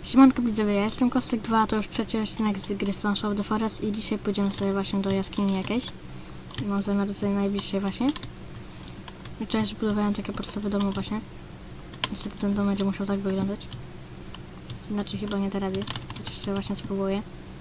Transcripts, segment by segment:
Siemanko widzowie, ja jestem Kostek2, to już trzeci odcinek z gry Sons of the Forest i dzisiaj pójdziemy sobie właśnie do jaskini jakiejś. I mam zamiar do tej najbliższej właśnie. I wczoraj zbudowałem takie podstawy domu właśnie. Niestety ten dom będzie musiał tak wyglądać. Inaczej chyba nie da rady. Chociaż jeszcze właśnie spróbuję.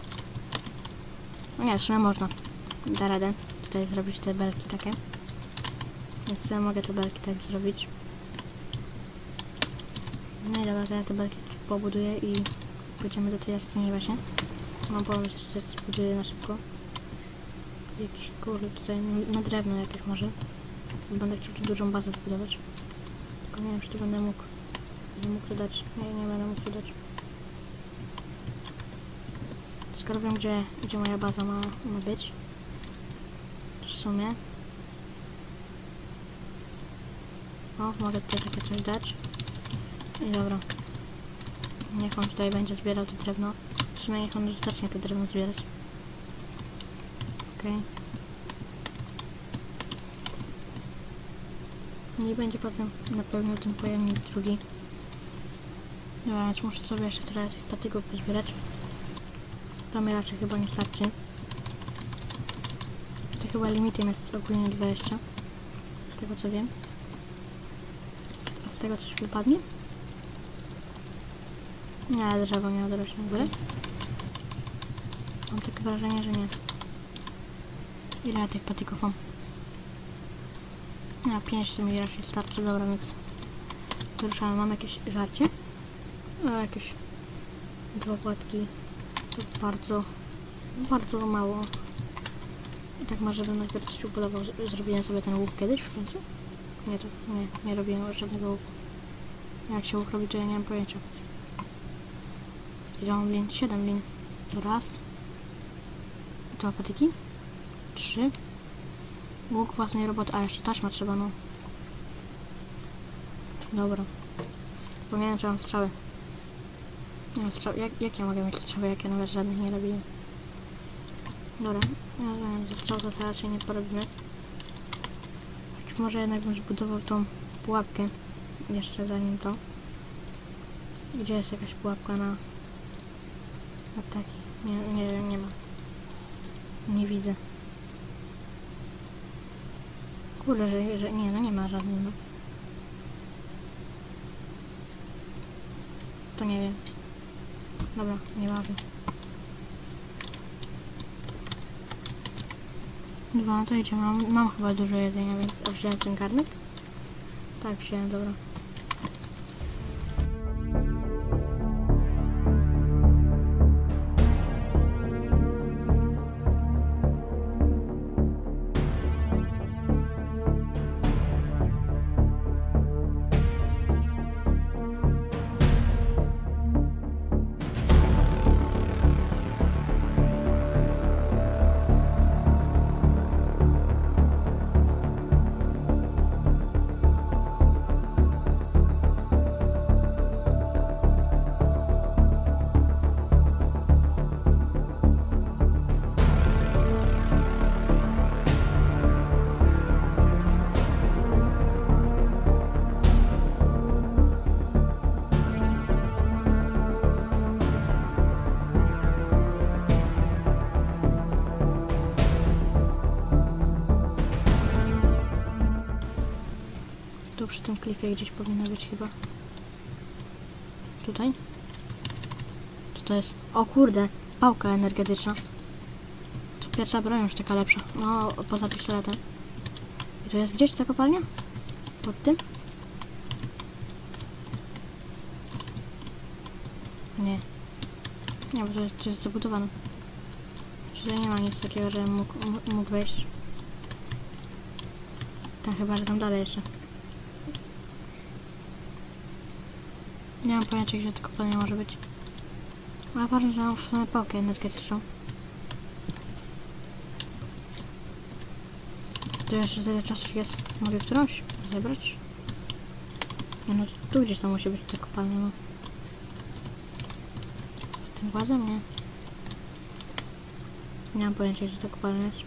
No nie, w sumie można. Da radę tutaj zrobić te belki takie. Więc sobie mogę te belki tak zrobić. No i dobra, to ja te belki pobuduję i pójdziemy do tej jaskini właśnie. Mam pomysł, że coś zbuduję na szybko. Jakiś kurde tutaj na drewno jakieś może. Będę chciał tu dużą bazę zbudować. Tylko nie wiem, czy tu będę mógł to dać. Nie będę mógł to dać. Skoro wiem, gdzie moja baza ma być. W sumie. O, mogę tutaj takie coś dać. I dobra. Niech on tutaj będzie zbierał to drewno. W sumie niech on już zacznie to drewno zbierać. Okej. I będzie potem napełnił ten pojemnik drugi. Dobra, więc muszę sobie jeszcze trochę tych patyków pozbierać. To mi raczej chyba nie starczy. To chyba limitem jest ogólnie 20. Z tego co wiem. A z tego coś wypadnie? Nie, drzewo nie odrośnie w ogóle. Mam takie wrażenie, że nie. Ile ja tych patyków mam? No, 5 to mi raczej starczy, dobra, więc wyruszamy. Mam jakieś żarcie? No, jakieś 2 płatki. To bardzo mało. I tak może bym najpierw coś ubudował. Zrobiłem sobie ten łuk kiedyś w końcu? Nie, to nie robiłem żadnego łuku. Jak się łuk robi, to ja nie mam pojęcia. Ile mam lin? 7 lin. Raz. 2 patyki. 3. Łuk własnej roboty. A, jeszcze taśma trzeba, no. Dobra. Wspomniałem, że mam strzały. Nie mam strzały. Jak ja mogę mieć strzały, jak ja nawet żadnych nie robiłem? Dobra. Ja wiem, że strzał to raczej nie porobimy. Może jednak bym zbudował tą pułapkę. Jeszcze zanim to. Gdzie jest jakaś pułapka na ataki? Nie ma. Nie widzę. Kurde, że nie, no nie ma żadnej, no. To nie wiem. Dobra, nieważne. Dobra, no to idziemy. Mam chyba dużo jedzenia, więc wziąłem ten garnek? Tak, wziąłem, dobra. Tu przy tym klifie gdzieś powinno być chyba. Tutaj? Co to jest? O kurde, pałka energetyczna. To pierwsza broń już taka lepsza. No, poza pistoletem. I to jest gdzieś ta kopalnia? Pod tym? Nie. Nie, bo to jest zabudowane. Tutaj nie ma nic takiego, że mógł wejść. Tam chyba, że tam dalej jeszcze. Nie mam pojęcia, gdzie ta kopalnia może być. Ale ważne, że mam w sumie pałkę energetyczną. To jeszcze tyle czasu jest. Mogę którąś zebrać? Nie no, tu gdzieś tam musi być ta kopalnia, no. Tym głazem? Nie. Nie mam pojęcia, gdzie ta kopalnia jest.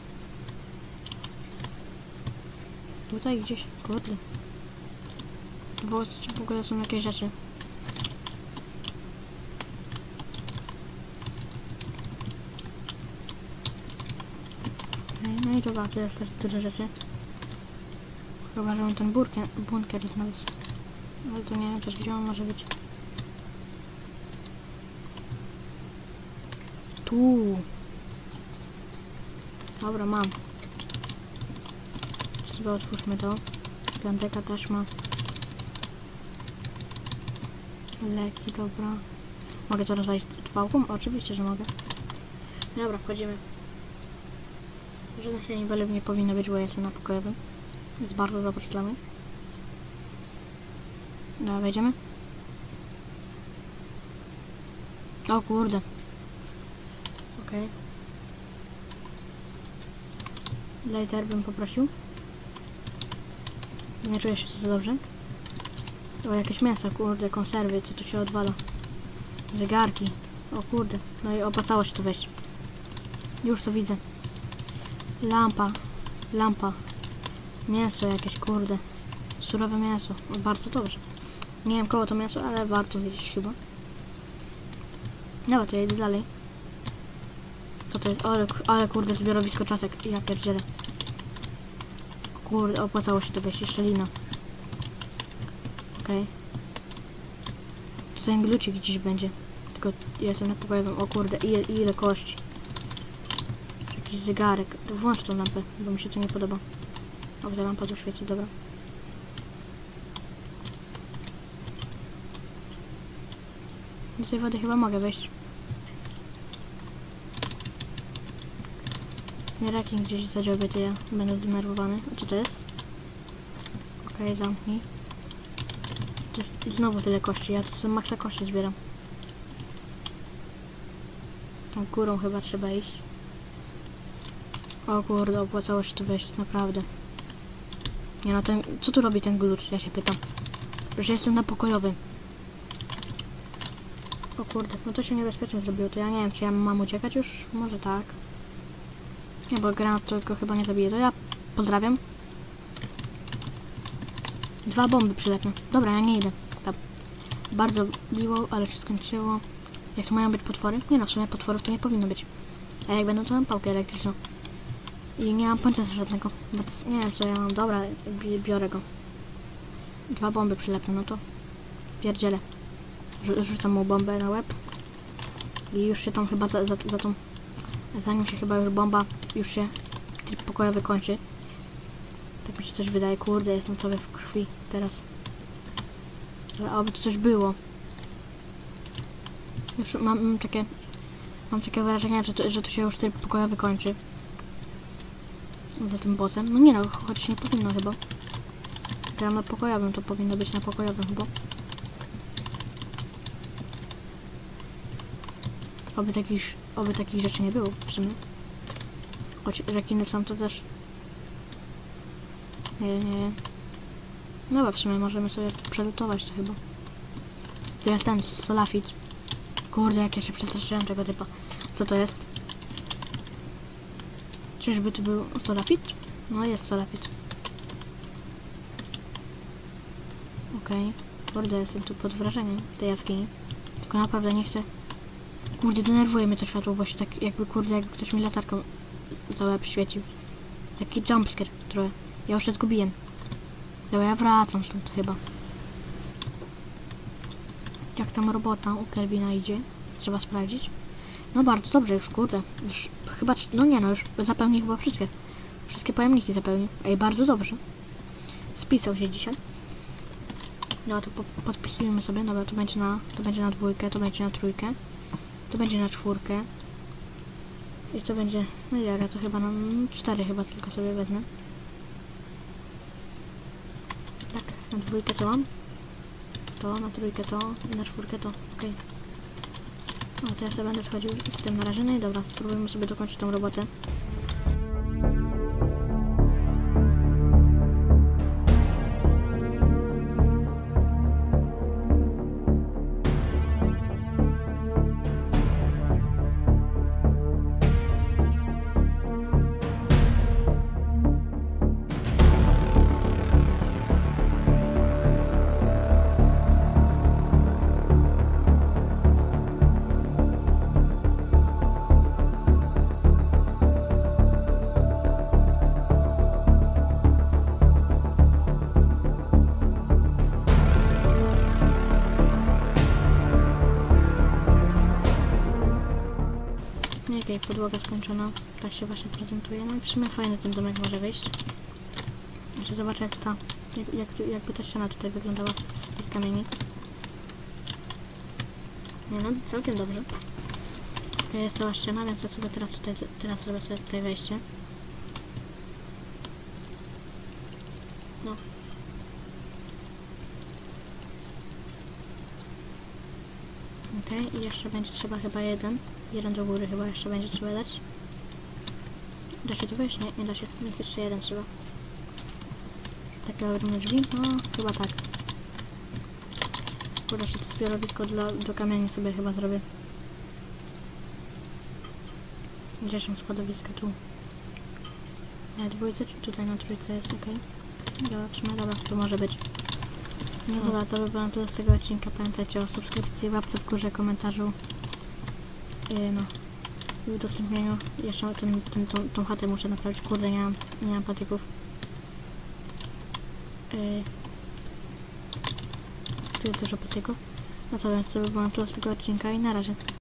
Tutaj gdzieś, kurde. W ogóle są jakieś rzeczy. No i dobra, to jest też dużo rzeczy. Chyba, że ten bunkier znalazł. Ale to nie wiem też, gdzie on może być. Tu. Dobra, mam. Sobie otwórzmy to. Piąteka taśma. Leki, dobra. Mogę to rozwalić pałką? Oczywiście, że mogę. Dobra, wchodzimy. Żadnych niebelów nie powinno być, bo jestem na pokojowym. Jest bardzo dobrze dla mnie. Dobra, wejdziemy. O kurde. Okej. Lighter bym poprosił. Nie czuję się za dobrze. O, jakieś mięso, kurde, konserwy, co tu się odwala. Zegarki. O kurde. No i opłacało się to wejść. Już to widzę. Lampa. Mięso jakieś, kurde. Surowe mięso. O, bardzo dobrze. Nie wiem koło to mięso, ale warto wiedzieć chyba. Dobra, to ja idę dalej. Co to jest? Ale kurde, zbiorowisko czasek. Ja pierdzielę. Kurde, opłacało się to wejść. Jeszcze lina. Okej. Tutaj glucik gdzieś będzie. Tylko jestem na pokojowym. O kurde, ile kości. Jakiś zegarek. To włącz tą lampę, bo mi się to nie podoba. O, ta lampa tu świeci, dobra. Do tej wody chyba mogę wejść. Nie rekin gdzieś zadziobie, to ja będę zdenerwowany. A co to jest? Okej, zamknij. To jest znowu tyle kości, ja to sobie maksa kości zbieram. Tą górą chyba trzeba iść. O kurde, opłacało się tu wejść, naprawdę. Nie no, co tu robi ten glut? Ja się pytam. Że jestem na pokojowym. O kurde, no to się niebezpiecznie zrobiło, to ja nie wiem, czy ja mam uciekać już? Może tak. Nie, bo granat to go chyba nie zabije, to ja pozdrawiam. 2 bomby przylepne. Dobra, ja nie idę. Tam. Bardzo miło, ale się skończyło. Jak to mają być potwory? Nie no, w sumie potworów to nie powinno być. A jak będą, to mam pałkę elektryczną. I nie mam pancerza żadnego, więc nie wiem co ja mam. Dobra, biorę go. 2 bomby przylepne, no to pierdzielę. Rzucam mu bombę na łeb. I już się tam chyba za tą... Zanim się chyba już bomba, już się tryb pokojowy kończy. Tak mi się coś wydaje. Kurde, jestem cały w krwi teraz. Ale oby tu coś było. Już mam takie wrażenie, że to się już tryb pokojowy kończy. Za tym bossem. No nie no, choć nie powinno chyba. Gram na pokojowym, to powinno być na pokojowym chyba. Oby takich rzeczy nie było w sumie. Choć rekiny są to też... Nie. No w sumie możemy sobie przelutować to chyba. To jest ten solafit. Kurde, jak ja się przestraszyłem tego typa. Co to jest? Czyżby to był solafit? No jest solafit. Okej. Kurde, jestem tu pod wrażeniem tej jaskini. Tylko naprawdę nie chcę... Kurde, denerwuje mnie to światło, bo się tak jakby, kurde, jakby ktoś mi latarką za łeb świecił. Taki jumpscare trochę. Ja już się zgubiłem. Dobra, ja wracam stąd chyba. Jak tam robota u Kelvina idzie? Trzeba sprawdzić. No bardzo dobrze już, kurde. Już chyba, no nie no, już zapełni chyba wszystkie. Wszystkie pojemniki zapełnił. Ej, bardzo dobrze. Spisał się dzisiaj. No to podpisujemy sobie. Dobra, to będzie na 2, to będzie na 3. To będzie na 4. I co będzie? No ja to chyba na 4 chyba tylko sobie wezmę. Tak, na 2 co mam? To, na 3 to i na 4 to. Okej. No to ja sobie będę schodził z tym na razie. No i dobra, spróbujmy sobie dokończyć tą robotę. Okej, podłoga skończona. Tak się właśnie prezentuje. No i w sumie fajny ten domek może wyjść. Jeszcze zobaczę jak ta... jakby ta ściana tutaj wyglądała z tych kamieni. Nie no, całkiem dobrze. Jest cała ściana, więc ja sobie teraz zrobię sobie tutaj wejście. No. Okej, i jeszcze będzie trzeba chyba jeden do góry chyba jeszcze będzie trzeba dać. Da się tu wejść? Nie da się, więc jeszcze jeden trzeba. Takie ogromne drzwi? No, chyba tak. Uda się to zbiorowisko do kamieni sobie chyba zrobię. Gdzie są składowiska? Tu. Na dwójce czy tutaj na trójce jest? Okej. Dobra, w sumie dobra, tu może być. No dobra, co by było na tyle z tego odcinka. Pamiętajcie o subskrypcji, łapce w górze, komentarzu. No. I udostępnieniu. Jeszcze tą chatę muszę naprawić. Kurde, nie mam patyków. Tu jest dużo patyków. No to więc to by było na tyle z tego odcinka i na razie.